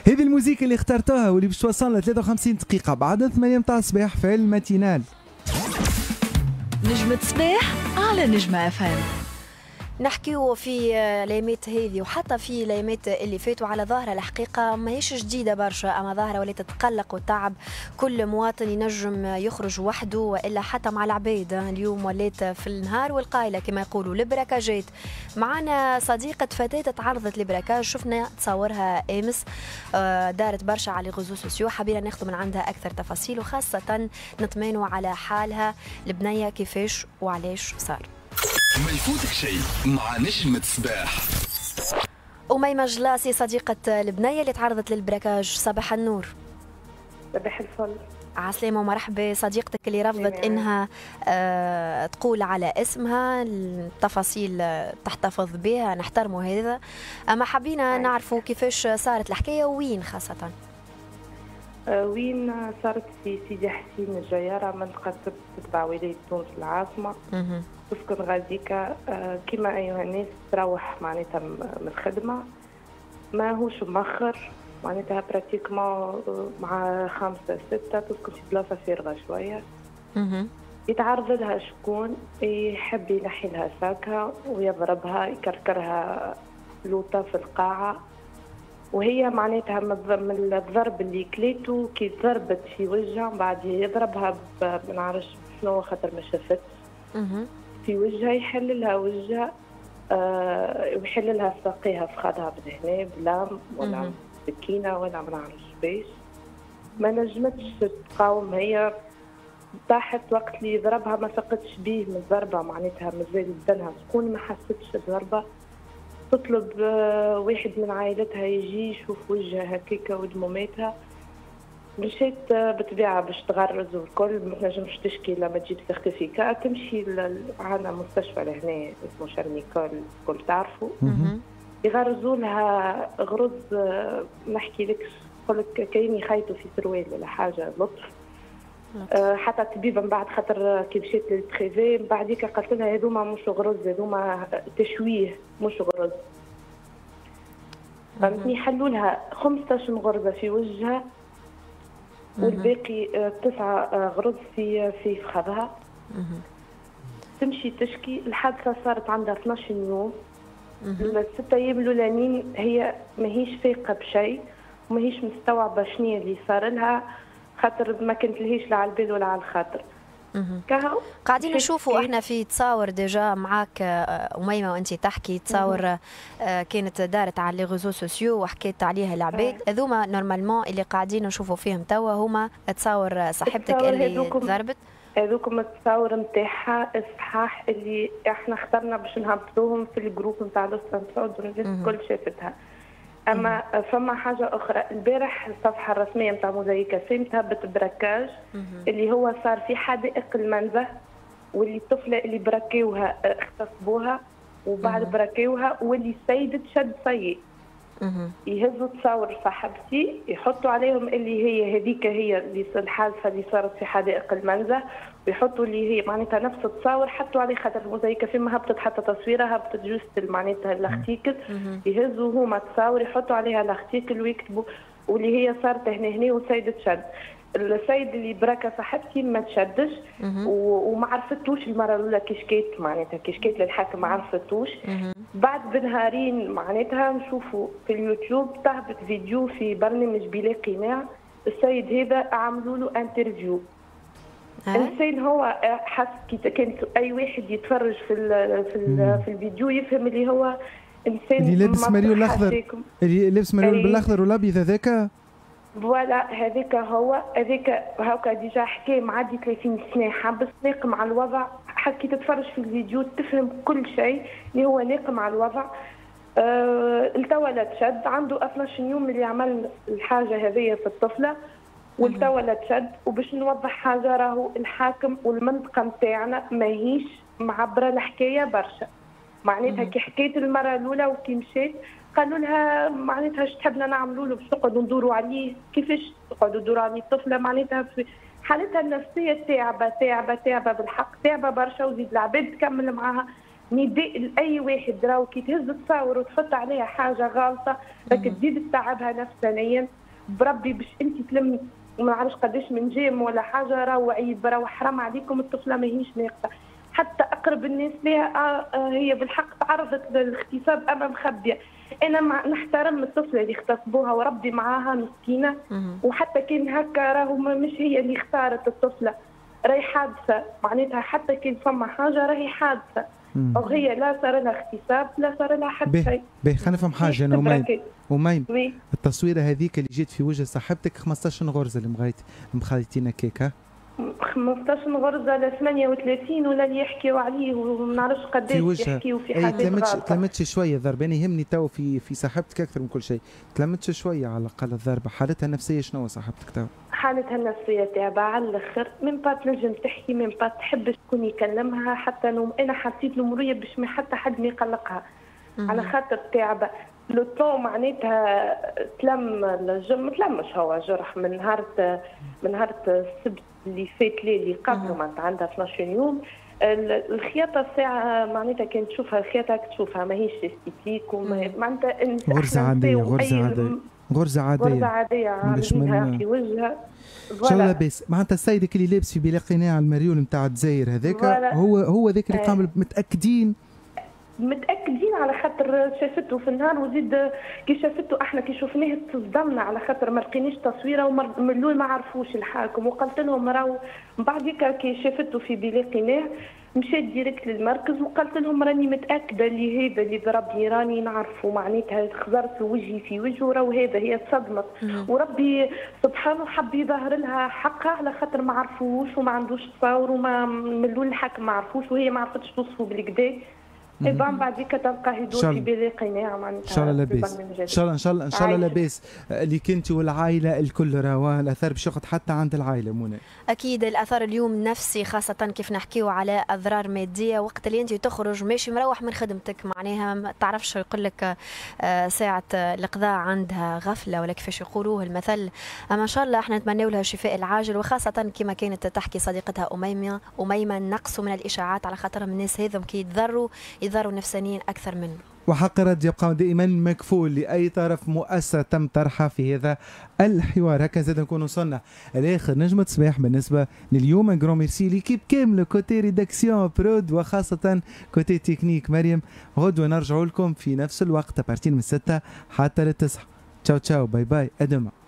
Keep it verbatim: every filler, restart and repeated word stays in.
هذه الموسيقى اللي اخترتوها واللي باش توصلنا ثلاثة وخمسين دقيقة بعد ثمانية متاع الصباح في الماتينال. نجمة صباح على نجمة اف ام. نحكيو في الايامات هذه وحتى في الايامات اللي فاتوا على ظاهره الحقيقه ماهيش جديده برشا، اما ظاهره ولات تتقلق وتعب كل مواطن ينجم يخرج وحده والا حتى مع العباد. اليوم ولات في النهار والقايله كما يقولوا البراكاجات. معنا صديقه فتاه تعرضت لبراكاج، شفنا تصورها امس، دارت برشا على الريزو سوسيو، حبينا ناخذ من عندها اكثر تفاصيل وخاصه نطمئنوا على حالها البنيه كيفاش وعلاش صار. ما يفوتك شيء مع نجمة صباح. أميمة جلاسي صديقة البنية اللي تعرضت للبراكاج، صباح النور. صباح الفل. عسلامة ومرحبا. صديقتك اللي رفضت إنها آه تقول على اسمها التفاصيل تحتفظ بها، نحترموا هذا، أما حبينا نعرفوا كيفاش صارت الحكاية وين خاصة. آه وين صارت في سيدي حسين الجيارة، منطقة تتبع ولاية تونس العاصمة. تسكن غاديكا آه كما أيها الناس تروح معناتها من الخدمة، ما هوش مخر معناتها براتيكمون مع خمسة ستة، تسكن في بلاصة فارغة شوية. يتعرض لها شكون يحب ينحي لها ساكها ويضربها يكركرها لوطة في القاعة، وهي معناتها من الضرب اللي كليته كي ضربت في وجهها بعد يضربها ما نعرفش شنو خاطر ما شافتش في وجهها، يحل لها وجهها آه ويحل لها ساقيها في خدها بالهنا بلام ولا سكينه ولا ما نعرفش باش، ما نجمتش تقاوم، هي طاحت وقت اللي ضربها ما فقدش بيه من الضربه، معناتها مازال بدنها سكون ما حستش الضربه. تطلب آه واحد من عائلتها يجي يشوف وجهها هكاكا ودموماتها، مشيت بطبيعة باش تغرز والكل، ما تنجمش تشكي لما تجيب سيرتيفيكا، تمشي عندنا مستشفى لهنا اسمه شارميكول الكل تعرفوا، يغرزوا لها غرز نحكي لك نقول لك كاين يخيطوا في سروال ولا حاجة لطف. أه حتى الطبيبة من بعد خاطر كي مشيت للبريفي من بعديك قالت لها هذوما مش غرز، هذوما تشويه مش غرز. فهمتني، حلوا لها خمسطاش غرزة في وجهها والباقي تسعة غرز في في فخذها. تمشي تشكي، الحادثة صارت عندها اثناش يوم. الستة أيام الأولانيين هي ماهيش فايقة بشيء وماهيش مستوعبة شنيا اللي صار لها، خاطر ما كانت لهيش لا على البال ولا على الخاطر. كهو قاعدين نشوفوا احنا في تصاور ديجا معاك أميمة وانت تحكي تصاور كانت دارت على لي ريزو سوسيو وحكيت عليها العباد، هذوما نورمالمون اللي قاعدين نشوفوا فيهم توا هما تصاور صاحبتك اللي ضربت؟ هذوكم التصاور نتاعها الصحاح اللي احنا اخترنا باش نهبطوهم في الجروب نتاع لوستان سعود والناس الكل شافتها. اما فما حاجه اخرى، البارح الصفحه الرسميه نتاع موزايكا سمتها بتبركاج اللي هو صار في حدائق المنزه، واللي الطفله اللي بركيوها اغتصبوها وبعد بركيوها واللي سيدة شد سيء يهزوا تصاور صاحبتي يحطوا عليهم اللي هي هذيك هي اللي الحادثه اللي صارت في حدائق المنزه، ويحطوا اللي هي معناتها نفس التصاور حطوا عليه خاطر الموزايكا فيما هبطت حتى تصويرها هبطت جوست معناتها الاختيكل، يهزوا هما تصاور يحطوا عليها الاختيكل ويكتبوا واللي هي صارت هنا هنا وسيدة شد. السيد اللي بركة صاحبتي ما تشدش وما عرفتوش المره الاولى كي شكيت معناتها كي شكيت للحاكم ما عرفتوش. بعد بنهارين معناتها نشوفوا في اليوتيوب تهبط فيديو في برنامج بلا قناع، السيد هذا عملوا له انترفيو. الانسان هو حس كي كان اي واحد يتفرج في ال في ال في الفيديو يفهم اللي هو انسان اللي لابس ماريو الاخضر، اللي لابس ماريو بالأخضر والابيض هذاك فوالا هذاك هو هذاك هاكا ديجا حكى معدي ثلاثين سنه حبس ناقم على الوضع، حكي تتفرج في الفيديو تفهم كل شيء اللي هو ناقم على الوضع. أه التوا لا تشد عنده اثناش يوم اللي عمل الحاجه هذه في الطفله والتوا لا تشد. وباش نوضح حاجه راهو الحاكم والمنطقه نتاعنا ماهيش معبره الحكايه برشا، معناتها كي حكيت المره الاولى وكي مشيت قالوا لها معناتها اش تحبنا نعملوا له باش نقعدوا ندوروا عليه، كيفاش تقعدوا تدوروا عليه الطفله معناتها في حالتها النفسيه تعبه تعبه تعبه بالحق تعبه برشا، وزيد العباد تكمل معاها نداء لاي واحد راهو كي تهز تصور وتحط عليها حاجه غلطه راك تزيد تتعبها نفسيا بربي باش انت تلمي ما نعرفش قداش من جيم ولا حاجه راهو عيب راهو حرام عليكم الطفله ماهيش ناقصه. حتى اقرب الناس لها آه هي بالحق تعرضت للاغتصاب اما مخبيه. انا مع نحترم الطفله اللي اغتصبوها وربي معاها مسكينه وحتى كان هكا راهو مش هي اللي اختارت الطفله راهي حادثه معناتها حتى كان فما حاجه راهي حادثه وهي لا صار لها اغتصاب لا صار لها حتى شيء. باهي خلينا نفهم حاجه انا وميم وميم التصويره هذيك اللي جات في وجه صاحبتك خمسطاش غرزه اللي مغايت مخالطين كيكه خمسطاش غرزه ل ثمانية وثلاثين ولا اللي يحكيوا عليه وما نعرفش قداش يحكيوا في حاجات غلط. تلمتش شويه ضرباني يهمني تو في في صاحبتك اكثر من كل شيء. تلمتش شويه على الاقل الضربه. حالتها النفسيه شنو صاحبتك تو؟ حالتها النفسيه تعبانه على الاخر من بعد تنجم تحكي من بعد تحب شكون يكلمها حتى نوم. انا حسيت المريه باش ما حتى حد ما يقلقها على خاطر تعبه لو طون معناتها تلم الجرح ما تلمش هو جرح من نهار من نهار السبت اللي فات لي اللي قبله معناتها عندها اثناش يوم. الخياطه الساعه معناتها كان تشوفها الخياطه كتشوفها ماهيش استيتيك معناتها غرزه عاديه غرزه عاديه غرزه عاديه غرزه عاديه عاملينها في وجهها ان شاء الله لاباس. معناتها السيدك اللي لابس في بلاقيناه على المريول نتاع الجزائر هذاك هو هو ذاك اللي قام متاكدين متاكدين على خاطر شافته في النهار وزيد كي شافته احنا كي شفناه تصدمنا على خاطر ما لقيناش تصويره ومن الاول ما عرفوش الحاكم وقلت لهم راهو من بعد هيك كي شافته في بلاقيناه مشيت ديريكت للمركز وقلت لهم راني متاكده اللي هذا اللي ضربني راني نعرفه معناتها خزرت وجهي في وجهه راهو هذا هي تصدمت وربي سبحانه حب يظهر لها حقها على خاطر ما عرفوش وما عندوش تصاور وما من الاول الحاكم ما عرفوش وهي ما عرفتش توصفه بالكدا. ايضا بعديك تلقاه يدور في بلاقيناه معناتها ان شاء الله لاباس ان شاء الله ان شاء الله ان شاء الله لاباس ليك انت والعائله الكل راهو الاثار باش ياخذ حتى عند العائله منى. اكيد الاثار اليوم نفسي خاصه كيف نحكيو على اضرار ماديه وقت اللي انت تخرج ماشي مروح من خدمتك معناها ما تعرفش يقول لك ساعه القضاء عندها غفله ولا كيفاش يقولوه المثل. اما ان شاء الله احنا نتمنوا لها الشفاء العاجل وخاصه كما كانت تحكي صديقتها اميمه اميمه نقصوا من الاشاعات على خاطرهم الناس هذم كي يتضروا يضروا نفسانيين أكثر منه. وحق الرد يبقى دائما مكفول لأي طرف مؤثر تم طرحها في هذا الحوار. هكذا زاد نكون وصلنا لآخر نجمة صباح بالنسبة لليوم. ان جرون ميرسي ليكيب كاملة كوتي ريداكسيون برود وخاصة كوتي تكنيك مريم. غدوة نرجعوا لكم في نفس الوقت أبارتين من ستة حتى للتسعة. تشاو تشاو باي باي أدمع.